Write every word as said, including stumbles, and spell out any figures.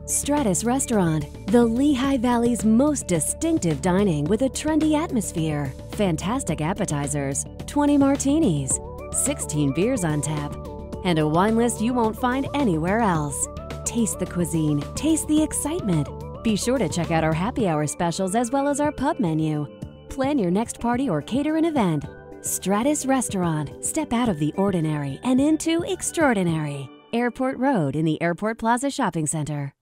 Stratus Restaurant, the Lehigh Valley's most distinctive dining with a trendy atmosphere, fantastic appetizers, twenty martinis, sixteen beers on tap, and a wine list you won't find anywhere else. Taste the cuisine, taste the excitement. Be sure to check out our happy hour specials as well as our pub menu. Plan your next party or cater an event. Stratus Restaurant, step out of the ordinary and into extraordinary. Airport Road in the Airport Plaza Shopping Center.